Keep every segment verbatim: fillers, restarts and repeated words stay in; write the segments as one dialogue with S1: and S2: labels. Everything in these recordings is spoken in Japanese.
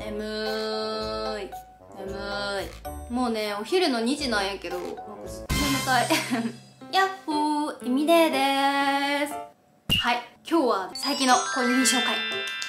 S1: 眠ーい眠い。もうねお昼のにじなんやけどなんかずっと眠たいやっほー、えみれーでーす。はい、今日は最近の購入品紹介。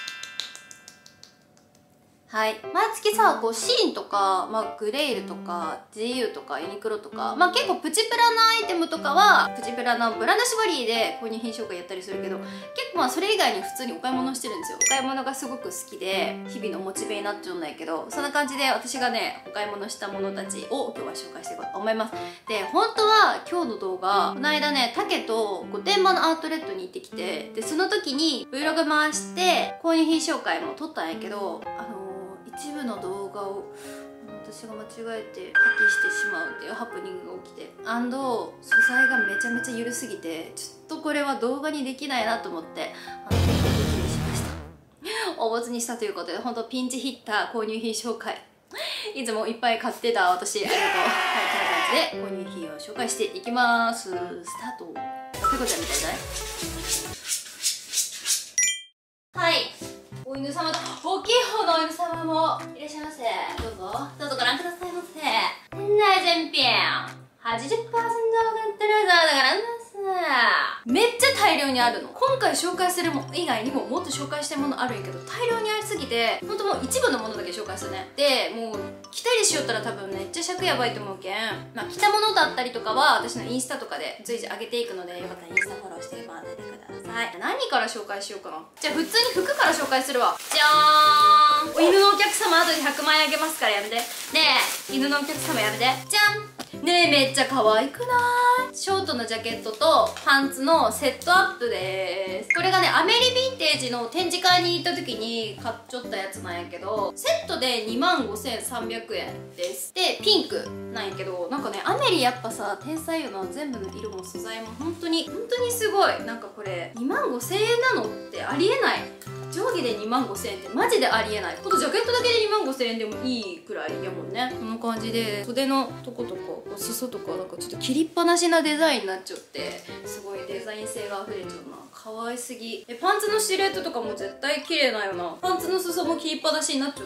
S1: はい、毎月さこうシーインとか、まあ、グレイルとか ジーユー とかユニクロとか、まあ、結構プチプラなアイテムとかはプチプラなブランド縛りで購入品紹介やったりするけど、結構まあそれ以外に普通にお買い物してるんですよ。お買い物がすごく好きで日々のモチベになっちゃうんだけど、そんな感じで私がねお買い物したものたちを今日は紹介していこうと思います。で本当は今日の動画この間ねタケと御殿場のアウトレットに行ってきて、でその時に Vlog 回して購入品紹介も撮ったんやけど、あの一部の動画を私が間違えて破棄してしまうっていうハプニングが起きて、アンド素材がめちゃめちゃ緩すぎてちょっとこれは動画にできないなと思って、あの結構ドキドキしました。おボツにしたということで、本当ピンチヒッター購入品紹介いつもいっぱい買ってた私ありがとう。はい、こんな感じで購入品を紹介していきます。スタート。ペコちゃんみたいじゃない？はい、お犬様と大きい方のお犬様もいらっしゃいませ。どうぞどうぞご覧くださいませ。店内全品 はちじゅっパーセント オフってるぞ。だからめっちゃ大量にあるの。今回紹介するもの以外にももっと紹介したいものあるんやけど、大量にありすぎてほんともう一部のものだけ紹介するね。でもう着たりしよったら多分めっちゃ尺やばいと思うけん、まあ、着たものだったりとかは私のインスタとかで随時上げていくので、よかったらインスタフォローしてもらっててください。何から紹介しようかな。じゃあ普通に服から紹介するわ。じゃーん。お犬のお客様後でひゃくまん円あげますからやめてねえ。犬のお客様やめて。じゃんねえ、めっちゃ可愛くない？ショートのジャケットとパンツのセットアップです。これがねアメリヴィンテージの展示会に行った時に買っちゃったやつなんやけど、セットでにまんごせんさんびゃくえんです。でピンクなんやけど、なんかねアメリやっぱさ天才よな。全部の色も素材も本当に本当にすごい。なんかこれにまんごせんえんなのってありえない。上下でにまんごせんえんってマジでありえない。ほんとジャケットだけでにまんごせんえんでもいいくらいやもんね。こんな感じで袖のとことか裾とかなんかちょっと切りっぱなしなデザインになっちゃって、すごいデザイン性が溢れちゃうな。可愛すぎ。えパンツのシルエットとかも絶対綺麗なよな。パンツの裾も切りっぱなしになっちゃって、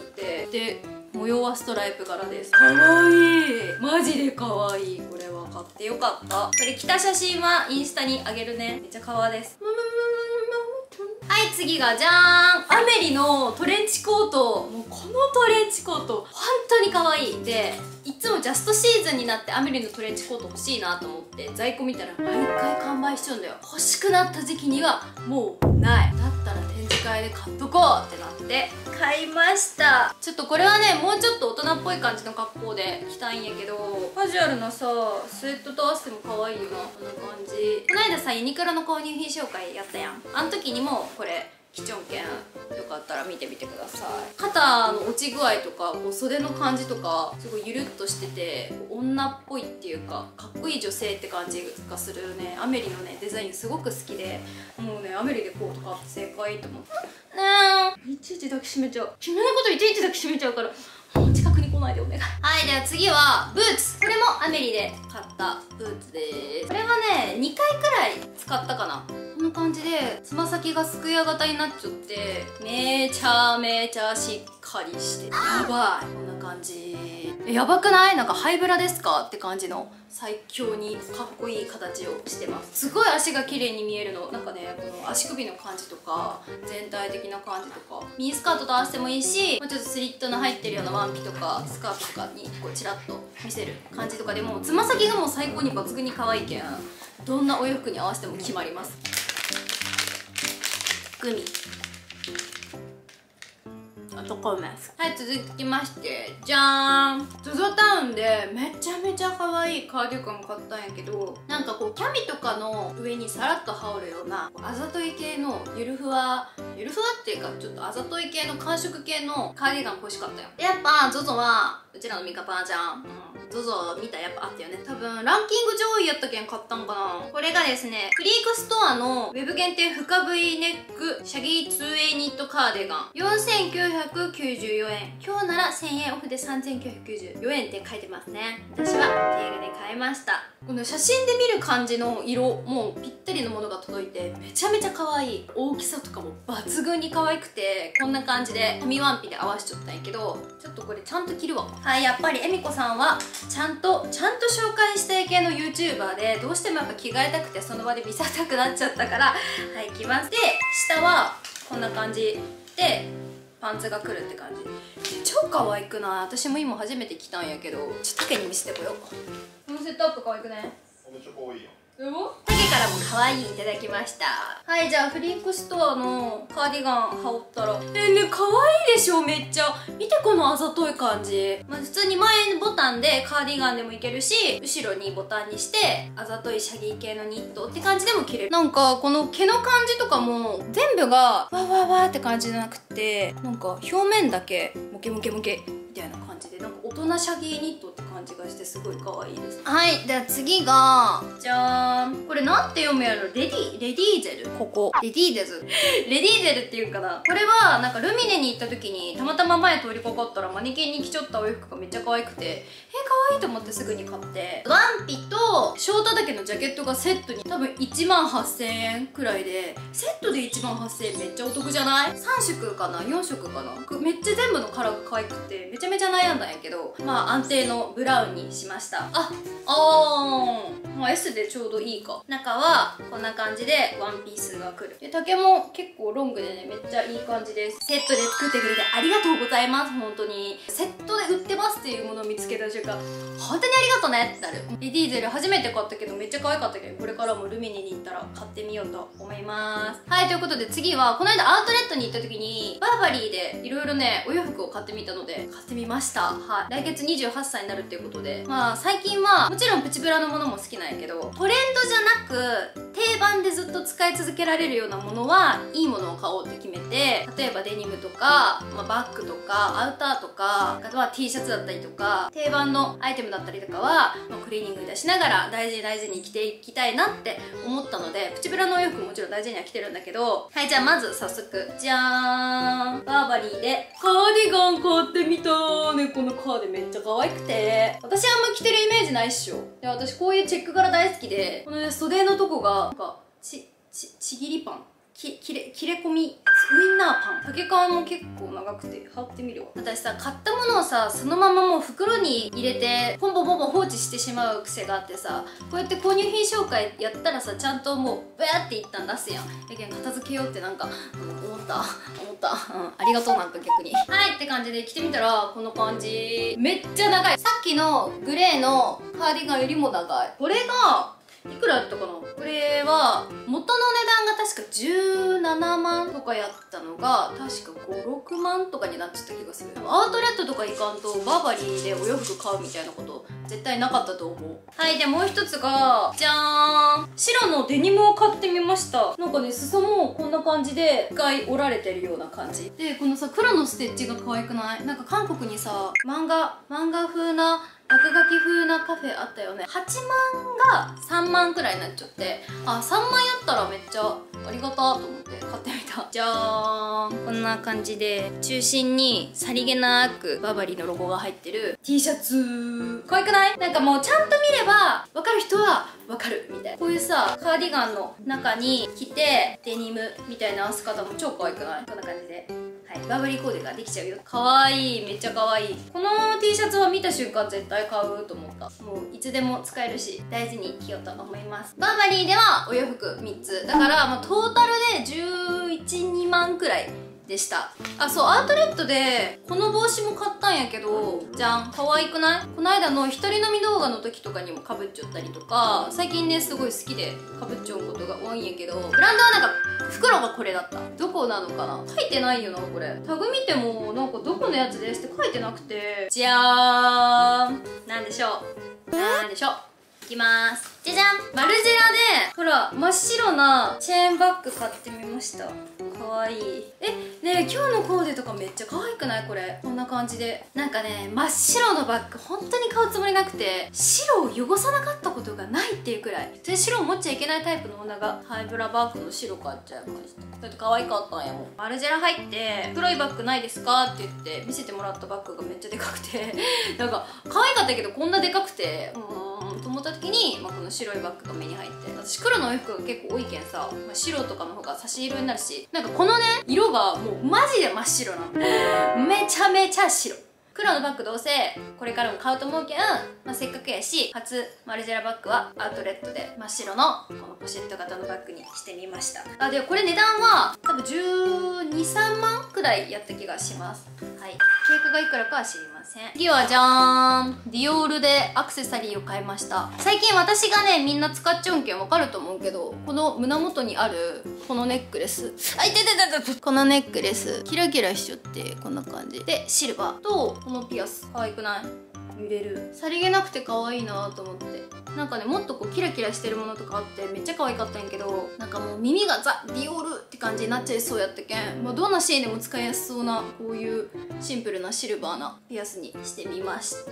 S1: で模様はストライプ柄です。可愛いマジで可愛い。これは買ってよかった。これ着た写真はインスタにあげるね。めっちゃ可愛いです。はい、次がじゃーん、アメリのトレンチコート。もうこのトレンチコート本当に可愛い。でいつもジャストシーズンになってアメリのトレンチコート欲しいなと思って在庫見たら毎回完売しちゃうんだよ。欲しくなった時期にはもうない。だったら展示会で買っとこうってなって買いました。ちょっとこれはねもうちょっと大人っぽい感じの格好で着たいんやけど、カジュアルなさスウェットと合わせても可愛いよな。こんな感じ。この間さユニクロの購入品紹介やったやん。あの時にもこれキチョンケンよかったら見てみてください。肩の落ち具合とかこう袖の感じとかすごいゆるっとしてて女っぽいっていうかかっこいい女性って感じがするね。アメリのねデザインすごく好きで、もうねアメリでコート買って正解と思ってねえ。いちいち抱きしめちゃう。君のこといちいち抱きしめちゃうからもう近くに来ないでお願い。はい、では次はブーツ。これもアメリで買ったブーツです。これはねにかいくらい使ったかな。こんな感じでつま先がすくや型になっちゃってめちゃめちゃしっかりしてやばい。こんな感じ。えやばくない？なんかハイブラですかって感じの最強にかっこいい形をしてます。すごい足が綺麗に見えるの。なんかねこの足首の感じとか全体的な感じとかミニスカートと合わせてもいいし、もうちょっとスリットの入ってるようなワンピとかスカートとかにこうチラッと見せる感じとかでもつま先がもう最高に抜群に可愛いけん、どんなお洋服に合わせても決まります。グミ男ます。はい、続きましてじゃーん、 ゾゾ タウンでめちゃめちゃ可愛いカーディガン買ったんやけど、なんかこうキャミとかの上にさらっと羽織るようなあざとい系のゆるふわゆるふわっていうかちょっとあざとい系の寒色系のカーディガン欲しかったよ。でやっぱ ゾゾ はうちらのミカパーじゃん。うん、ゾゾ 見たらやっぱあったよね。多分ランキング上位やったけん買ったんかな。これがですねクリークストアのウェブ限定深 V ネックシャギー ツーウェイ ニットカーディガンよんせんきゅうひゃうひゃくきゅうじゅうよえん、今日ならせんえんオフでさんぜんきゅうひゃくきゅうじゅうよえんって書いてますね。私は定価で買いました。この写真で見る感じの色、もうぴったりのものが届いてめちゃめちゃ可愛い。大きさとかも抜群に可愛くて、こんな感じで紙ワンピで合わせちゃったんやけど、ちょっとこれちゃんと着るわ。はい、やっぱりえみこさんはちゃんとちゃんと紹介したい系の YouTuber で、どうしてもやっぱ着替えたくてその場で見せたくなっちゃったから、はい、着ます。で、下はこんな感じでパンツが来るって感じ。超可愛くない？私も今初めて着たんやけど、ちょっと竹に見せてこよう。このセットアップ可愛くね？
S2: めっちゃ可愛いよ。
S1: 竹からも可愛いいただきました。はい、じゃあフリークストアのカーディガン羽織ったら、えー、ね、可愛いでしょ、めっちゃ。見てこのあざとい感じ。まあ、普通に前ボタンでカーディガンでもいけるし、後ろにボタンにしてあざといシャギー系のニットって感じでも着れる。なんかこの毛の感じとかも全部がわーわーわーって感じじゃなくて、なんか表面だけモケモケモケみたいな感じで、なんか大人シャギーニットって感じがしてすごい可愛いです。はい、では次がじゃーん、これなんて読むやろ。レディレディーゼル、ここレディーゼルレディーゼルっていうかな。これはなんかルミネに行った時にたまたま前通りかかったらマネキンに着ちゃったお洋服がめっちゃ可愛くて、えー、可愛いと思ってすぐに買って、ワンピとショート丈のジャケットがセットに多分いちまんはっせんえんくらいで、セットでいちまんはっせんえんめっちゃお得じゃない？ さん 色かな、よん色かな。めっちゃ全部のカラーが可愛くてめちゃめちゃ悩んだんやけど、まあ安定のブラウンにしました。ああー、まあ エス でちょうどいいか。中はこんな感じでワンピースが来る。で、丈も結構ロングでね、めっちゃいい感じです。セットで作ってくれてありがとうございます。本当にセットで売ってますっていうものを見つけた瞬間、本当にありがとうねってなる。レディーゼル初めて買ったけどめっちゃ可愛かったけど、これからもルミネに行ったら買ってみようと思います。はい、ということで次はこの間アウトレットに行った時にバーバリーでいろいろねお洋服を買ってみたので買ってみました。はい、来月にじゅうはっさいになるっていうことで、まあ最近はもちろんプチブラのものも好きなんやけど、トレンドじゃなく定番でずっと使い続けられるようなものはいいものを買おうって決めて、例えばデニムとか、まあ、バッグとかアウターとか、あとは T シャツだったりとか定番のアイテムだったりとかは、まあ、クリーニング出しながら大事に大事に着ていきたいなって思ったので、プチブラのお洋服ももちろん大事には着てるんだけど、はい、じゃあまず早速じゃーん、バーバリーでカーディガン買ってみたーね。このカーデめっちゃ可愛くて、私あんま着てるイメージないっしょ。で、私こういうチェック柄大好きで、このね袖のとこがなんかちちちぎりパン、き切れ切れ込みウインナーパン、丈感も結構長くて貼ってみるわ。私さ、買ったものをさそのままもう袋に入れてポンポンポンポン放置してしまう癖があってさ、こうやって購入品紹介やったらさちゃんともうブーって一旦出すやん。やけん片付けようってなんか、うん、思った思った、うん、ありがとう。なんか逆にはいって感じで着てみたらこの感じ。めっちゃ長い。さっきのグレーのカーディガンよりも長い。これがいくらだったかな。これは元の値段が確かじゅうななまんとかやったのが確かごろくまんとかになっちゃった気がする。アウトレットとか行かんとバーバリーでお洋服買うみたいなこと絶対なかったと思う。はい、でもう一つがじゃーん、白のデニムを買ってみました。なんかね、裾もこんな感じで一回折られてるような感じで、このさ黒のステッチが可愛くない？なんか韓国にさ漫画漫画風な落書き風なカフェあったよね。はちまんがさんまんくらいになっちゃって、あ、さんまんやったらめっちゃありがたと思って買ってみた。じゃーん、こんな感じで中心にさりげなくバーバリーのロゴが入ってる T シャツ可愛くない？なんかもうちゃんと見れば分かる人は分かるみたいな。こういうさカーディガンの中に着てデニムみたいな合わせ方も超可愛くない？こんな感じで、はい、バーバリーコーデができちゃうよ。かわいい、めっちゃかわいい。この T シャツは見た瞬間絶対買うと思った。もういつでも使えるし大事に着ようと思います。バーバリーではお洋服みっつだから、まあ、トータルでじゅういち、にまんくらいでした。あ、そう、アウトレットでこの帽子も買ったんやけど、じゃん、可愛くない？この間の一人飲み動画の時とかにもかぶっちゃったりとか、最近ねすごい好きでかぶっちゃうことが多いんやけど、ブランドはなんか袋がこれだった。どこなのかな、書いてないよな。これタグ見てもなんかどこのやつですって書いてなくて、じゃーん、なんでしょうなんでしょういきます。じゃじゃん。マルジェラでほら真っ白なチェーンバッグ買ってみました。かわいい。え、ねえ今日のコーデとかめっちゃ可愛くない？これこんな感じで、なんかね真っ白のバッグ本当に買うつもりなくて、白を汚さなかったことがないっていうくらい、で白を持っちゃいけないタイプの女がハイブラバッグの白買っちゃいました。だって可愛かったんやもん。マルジェラ入って黒いバッグないですかって言って見せてもらったバッグがめっちゃでかくてなんか可愛かったけどこんなでかくてうーんと思った時に、まあ、この白いバッグが目に入って、私黒のお洋服が結構多いけんさ、まあ、白とかの方が差し色になるし、なんかこのね色がもうマジで真っ白なのめちゃめちゃ白。黒のバッグどうせこれからも買うと思うけん、まあ、せっかくやし初マルジェラバッグはアウトレットで真っ白のこのポシェット型のバッグにしてみました。あ、でこれ値段は多分じゅうに、さんまんくらいやった気がします。はい、経過がいくらかは知りません。次はじゃーん、ディオールでアクセサリーを買いました。最近私がねみんな使っちゃうんけんわかると思うけど、この胸元にあるこのネックレス、あいてててて、このネックレスキラキラしちゃってこんな感じで、シルバーとこのピアス可愛くない？揺れる。さりげなくて可愛いなと思って、なんかねもっとこうキラキラしてるものとかあってめっちゃ可愛かったんやけど、なんかもう耳がザ・ディオールって感じになっちゃいそうやったけん、もうどんなシーンでも使いやすそうなこういうシンプルなシルバーなピアスにしてみました。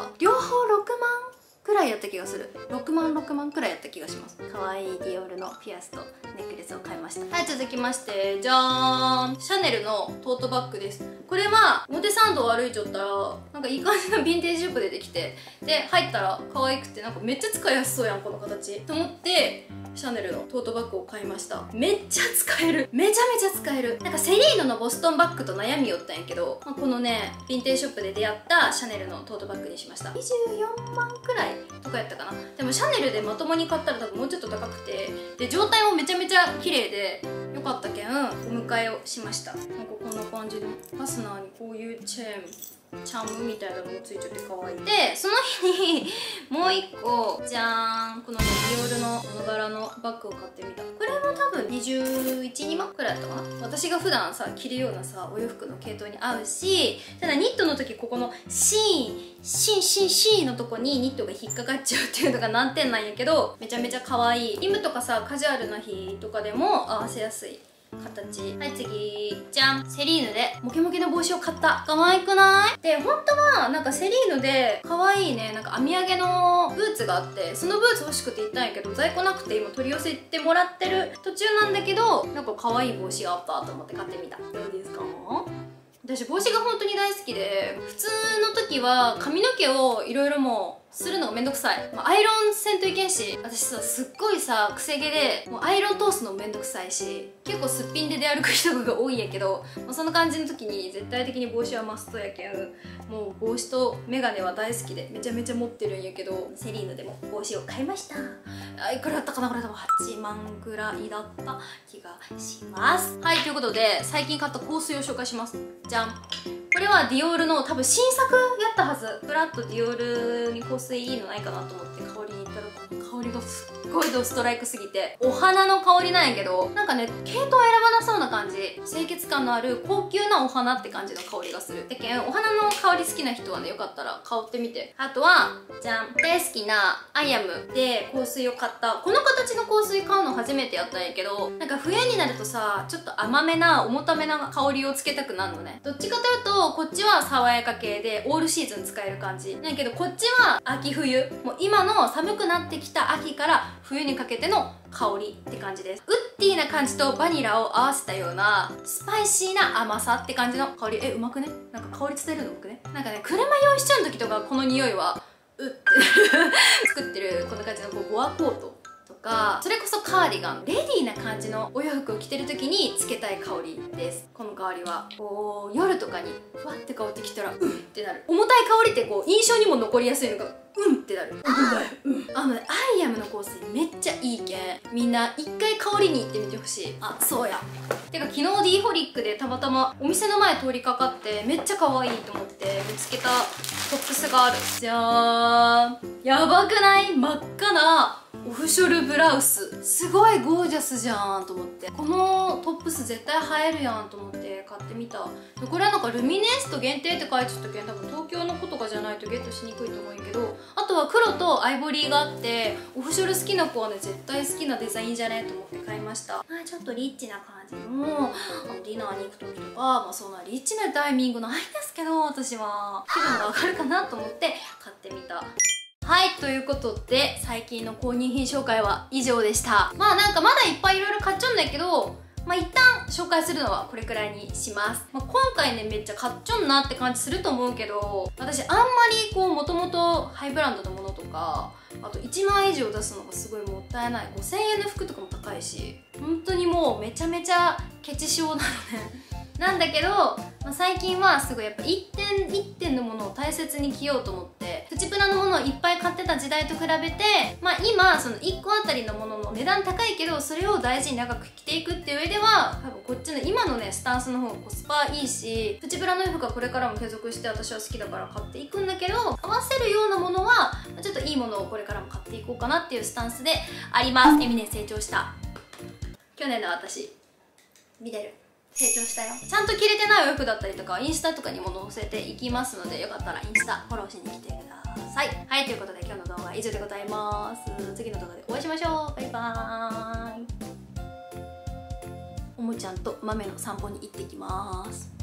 S1: 両方ろくまんくらいやった気がする。ろくまんろくまんくらいやった気がします。可愛いディオールのピアスとネックレスを買いました。はい、続きましてじゃーん、シャネルのトートバッグです。これは表参道を歩いちゃったらなんかいい感じのヴィンテージショップ出てきて、で入ったら可愛くてなんかめっちゃ使いやすそうやんこの形と思ってシャネルのトートバッグを買いました。めっちゃ使える、めちゃめちゃ使える。なんかセリーノのボストンバッグと悩みよったんやけど、まあ、このねヴィンテージショップで出会ったシャネルのトートバッグにしました。にじゅうよんまんくらいとかやったかな。でもシャネルでまともに買ったら多分もうちょっと高くて、で状態もめちゃめちゃ綺麗でよかったけんお迎えをしました。なんかこんな感じでファスナーにこういうチェーンチャームみたいなのもついちゃって可愛い。でその日にもう一個じゃーん、このねディオールのこの柄のバッグを買ってみた。これも多分にじゅういち、にまんくらいだったかな。私が普段さ着るようなさお洋服の系統に合うし、ただニットの時ここのシーンシンシンシーのとこにニットが引っかかっちゃうっていうのが難点なんやけど、めちゃめちゃ可愛い。リムとかさカジュアルな日とかでも合わせやすい形。はい、次じゃん、セリーヌでモケモケの帽子を買った。可愛くない？で本当はなんかセリーヌで可愛いねなんか編み上げのブーツがあって、そのブーツ欲しくて行ったんやけど在庫なくて今取り寄せてもらってる途中なんだけど、なんか可愛い帽子があったと思って買ってみた。どうですか？私帽子が本当に大好きで、普通の時は髪の毛をいろいろもうするのがめんどくさい、まあ、アイロンせんといけんし、私さすっごいさくせ毛でもうアイロン通すのめんどくさいし、結構すっぴんで出歩く人が多いんやけど、まあ、そんな感じの時に絶対的に帽子はマストやけん、もう帽子とメガネは大好きでめちゃめちゃ持ってるんやけど、セリーヌでも帽子を買いました。あ、いくらだったかな、これ多分はちまんぐらいだった気がします。はい、ということで最近買った香水を紹介します。じゃん、これはディオールの多分新作やったはず。フラッとディオールに香水いいのないかなと思って香りに行ったら、この香りがすっごいドストライクすぎて、お花の香りなんやけど、なんかね系統選ばなそうな感じ、清潔感のある高級なお花って感じの香りがする。だけんお花の香り好きな人はねよかったら香ってみて。あとはじゃん、大好きなアイアムで香水を買った。この形の香水買うの初めてやったんやけど、なんか冬になるとさちょっと甘めな重ためな香りをつけたくなるのね。どっちかというとこっちは爽やか系でオールシーズン使える感じなんやけど、こっちは秋冬、もう今の寒くなってきた秋から冬にかけての香りって感じです。ウッディーな感じとバニラを合わせたようなスパイシーな甘さって感じの香り。え、うまくね？なんか香り伝えるのうまくね？なんかね車用意しちゃう時とかこの匂いはうって作ってるこんな感じのこうボアコートとか、それこそカーディガン、レディーな感じのお洋服を着てる時につけたい香りです。この香りはこう夜とかにふわって香ってきたらうんってなる。重たい香りってこう印象にも残りやすいのがうんってなる。うん、あのねアイアムの香水めっちゃいいけん、みんな一回香りに行ってみてほしい。あ、そうやてか昨日 D ホリックでたまたまお店の前通りかかってめっちゃ可愛いと思って見つけたトップスがある。じゃーん、やばくない？真っ赤なオフショルブラウス、すごいゴージャスじゃんと思って、このトップス絶対映えるやんと思って買ってみた。でこれはなんかルミネエスト限定って書いてあったけん、多分東京の子とかじゃないとゲットしにくいと思うんやけど、あととは黒とアイボリーがあって、オフショル好きな子はね絶対好きなデザインじゃねと思って買いました。まあ、ちょっとリッチな感じのあのディナーに行く時とか、まあ、そんなリッチなタイミングないんですけど、私は気分が上がるかなと思って買ってみた。はい、ということで最近の購入品紹介は以上でした。まあなんかまだいっぱいいろいろ買っちゃうんだけど、まあ一旦紹介するのはこれくらいにします。まあ、今回ねめっちゃ買っちゃうなって感じすると思うけど、私あんまりこうもともとハイブランドのものとか、あといちまんえん以上出すのがすごいもったいない。ごせんえんの服とかも高いし、本当にもうめちゃめちゃケチ症なのねなんだけど、まあ、最近はすごいやっぱ一点一点のものを大切に着ようと思って、プチプラのものをいっぱい買ってた時代と比べて、まあ今そのいっこあたりのものの値段高いけど、それを大事に長く着ていくっていう上では、多分こっちの今のねスタンスの方がコスパいいし、プチプラの服はこれからも継続して私は好きだから買っていくんだけど、合わせるようなものはちょっといいものをこれからも買っていこうかなっていうスタンスであります。エミネ成長した。去年の私見てる。成長したよ。ちゃんと着れてないお服だったりとかインスタとかにも載せていきますので、よかったらインスタフォローしに来てください。はい、ということで今日の動画は以上でございます。次の動画でお会いしましょう。バイバーイ。おもちゃんと豆の散歩に行ってきます。